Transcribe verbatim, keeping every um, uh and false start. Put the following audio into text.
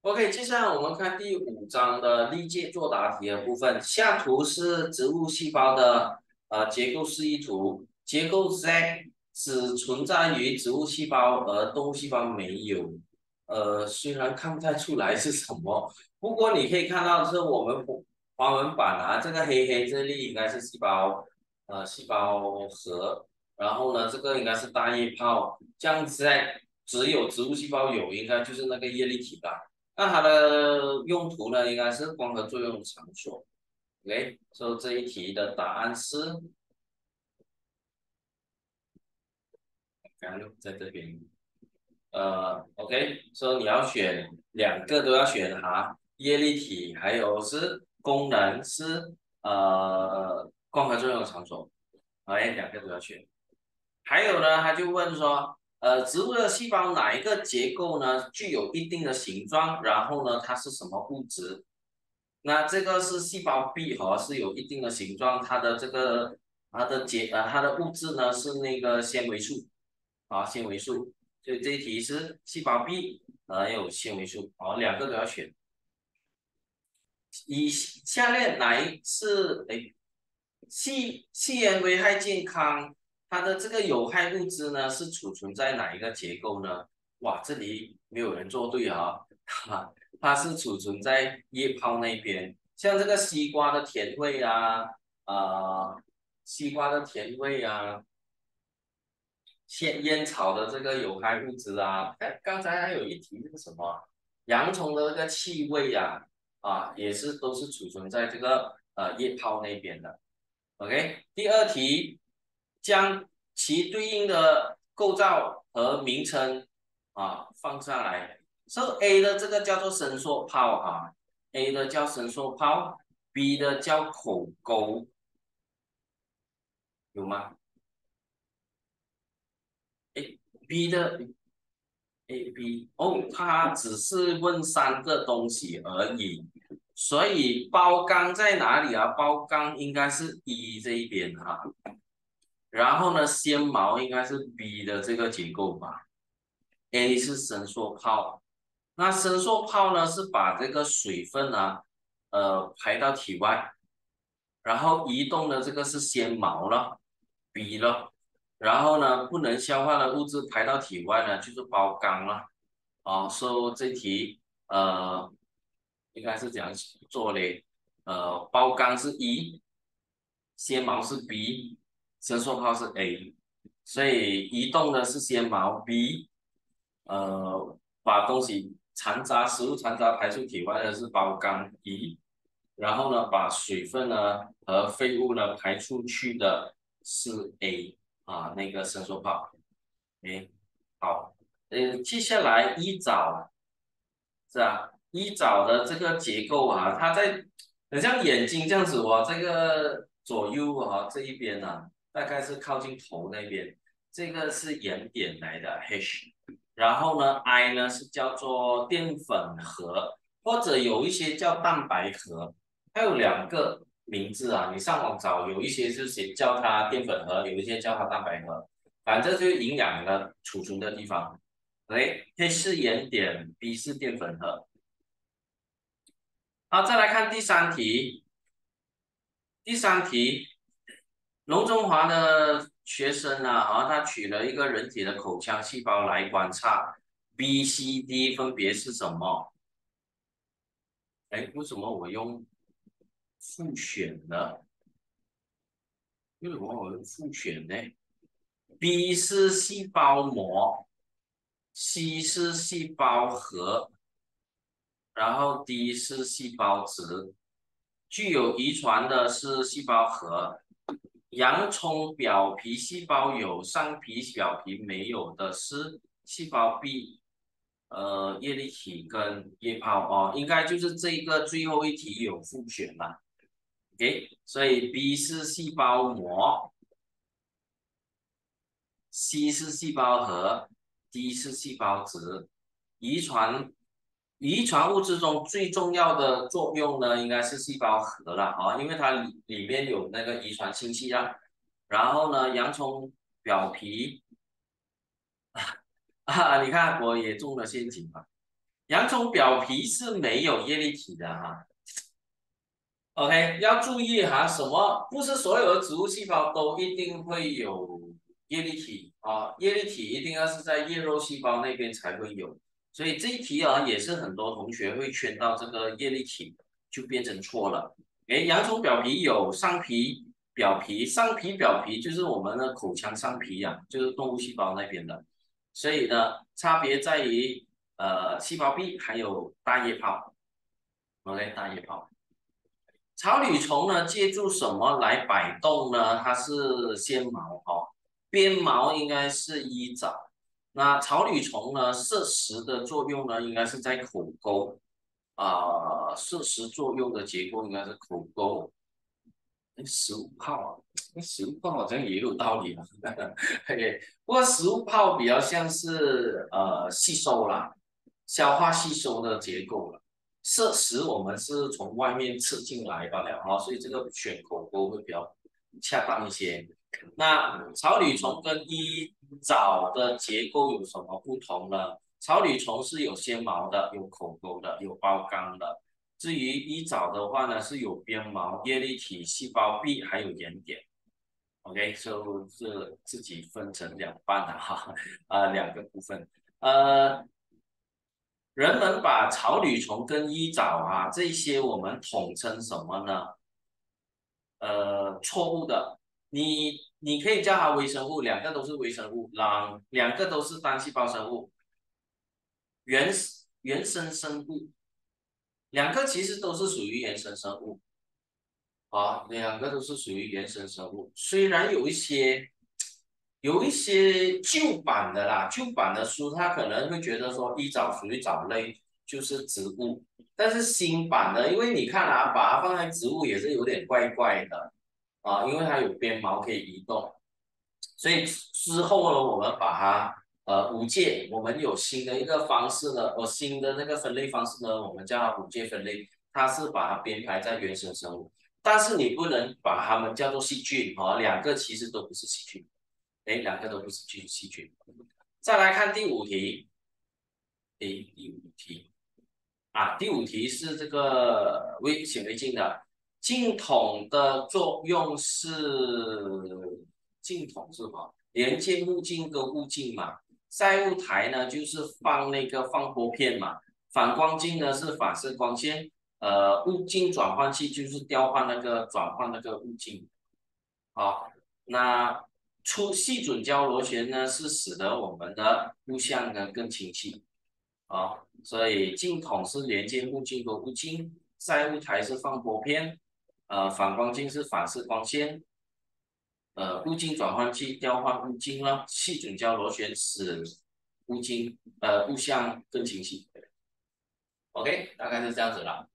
OK，接下来我们看第五章的历届作答题的部分。下图是植物细胞的呃结构示意图，结构 Z 只存在于植物细胞，而动物细胞没有。呃，虽然看不太出来是什么，不过你可以看到是我们华文版啊，这个黑黑这里应该是细胞呃细胞核，然后呢这个应该是大叶泡，这样子在只有植物细胞有，应该就是那个叶绿体吧。那它的用途呢，应该是光合作用场所。OK，所以这一题的答案是，刚刚在这边，呃，OK，所以你要选两个都要选哈，叶绿体还有是功能是呃光合作用场所，哎，两个都要选。还有呢，他就问说，呃，植物的细胞哪一个结构呢具有一定的形状？然后呢，它是什么物质？那这个是细胞壁哈，是有一定的形状，它的这个它的结呃它的物质呢是那个纤维素啊纤维素，所以这一题是细胞壁还有纤维素，好，两个都要选。以下列哪一是诶细细盐危害健康？它的这个有害物质呢是储存在哪一个结构呢？哇，这里没有人做对啊，哈，它是储存在叶泡那边。像这个西瓜的甜味啊，啊、西瓜的甜味啊，现烟草的这个有害物质啊，哎，刚才还有一题是什么？洋葱的这个气味啊，啊，也是都是储存在这个呃叶泡那边的。OK，第二题，将其对应的构造和名称啊放上来。So A 的这个叫做伸缩泡啊，A 的叫伸缩泡，B 的叫口沟，有吗？诶 b 的 A B 哦，它只是问三个东西而已，所以包钢在哪里啊？包钢应该是 E 这一边哈、然后呢，纤毛应该是 B 的这个结构吧，A 是伸缩泡，那伸缩泡呢是把这个水分啊，呃排到体外，然后移动的这个是纤毛了，B 了，然后呢不能消化的物质排到体外呢就是包钢了。啊，所以这题呃应该是这样做嘞，呃，包钢是 E，纤毛是 B，伸缩泡是 A，所以移动的是纤毛 B，呃，把东西残渣、食物残渣排出体外的是包钢 E，然后呢，把水分呢和废物呢排出去的是 A 啊，那个伸缩泡。诶，好，呃，接下来一藻是啊，一藻的这个结构啊，它在很像眼睛这样子哦，这个左右啊这一边呢、大概是靠近头那边，这个是眼点来的 H，然后呢 I 呢是叫做淀粉核，或者有一些叫蛋白核，它有两个名字啊，你上网找，有一些是写叫它淀粉核，有一些叫它蛋白核，反正就是营养的储存的地方。对，A 是盐点，B 是淀粉核。好，再来看第三题。第三题，龙中华的学生啊，啊，他取了一个人体的口腔细胞来观察，B、C、D 分别是什么？哎，为什么我用复选呢？为什么我用复选呢？B 是细胞膜，C 是细胞核，然后 D 是细胞质。具有遗传的是细胞核，洋葱表皮细胞有，上皮表皮没有的是细胞壁，呃，叶绿体跟叶泡哦，应该就是这一个最后一题有复选了，OK，所以 B 是细胞膜，C 是细胞核，D 是细胞质。遗传遗传物质中最重要的作用呢，应该是细胞核了啊，因为它里里面有那个遗传信息啊。然后呢，洋葱表皮啊，你看我也中了陷阱嘛。 洋葱表皮是没有叶绿体的哈。OK，要注意哈，什么不是所有的植物细胞都一定会有叶绿体啊？叶绿体一定要是在叶肉细胞那边才会有，所以这一题啊也是很多同学会圈到这个叶绿体，就变成错了。诶，洋葱表皮有上皮、表皮，上皮、表皮就是我们的口腔上皮呀、就是动物细胞那边的，所以呢，差别在于呃细胞壁还有大叶泡，OK，大叶泡。草履虫呢，借助什么来摆动呢？它是纤毛哦，鞭毛应该是衣爪。那草履虫呢，摄食的作用呢，应该是在口沟啊、呃摄食作用的结构应该是口沟。诶食物泡啊，那食物泡好像也有道理啊。嘿，不过食物泡比较像是呃吸收啦，消化吸收的结构了。摄食我们是从外面吃进来罢了哈，所以这个选口沟会比较恰当一些。那草履虫跟衣藻的结构有什么不同呢？草履虫是有纤毛的，有口沟的，有包纲的。至于衣藻的话呢，是有鞭毛、叶绿体、细胞壁，还有眼点。OK，所以是自己分成两半的哈，呃，两个部分。呃，人们把草履虫跟衣藻啊这些我们统称什么呢？呃，错误的。你你可以叫它微生物，两个都是微生物，两两个都是单细胞生物，原原生生物，两个其实都是属于原生生物。啊，两个都是属于原生生物，虽然有一些有一些旧版的啦，旧版的书它可能会觉得说一藻属于藻类，就是植物，但是新版的，因为你看啊，把它放在植物也是有点怪怪的啊，因为它有鞭毛可以移动，所以之后呢，我们把它呃五界，我们有新的一个方式呢，呃新的那个分类方式呢，我们叫它五界分类，它是把它编排在原生生物。但是你不能把它们叫做细菌哦，两个其实都不是细菌，哎，两个都不是菌细菌。再来看第五题，诶，第五题啊，第五题是这个微显微镜的镜筒的作用是镜筒是吗？连接目镜跟物镜嘛，载物台呢就是放那个放波片嘛，反光镜呢是反射光线，呃，物镜转换器就是调换那个转换那个物镜。好，那粗细准焦螺旋呢是使得我们的物像呢更清晰。啊，所以镜筒是连接目镜和物镜，载物台是放波片，呃，反光镜是反射光线，呃，物镜转换器调换物镜了，细准焦螺旋使物镜呃物像更清晰。OK，大概是这样子了。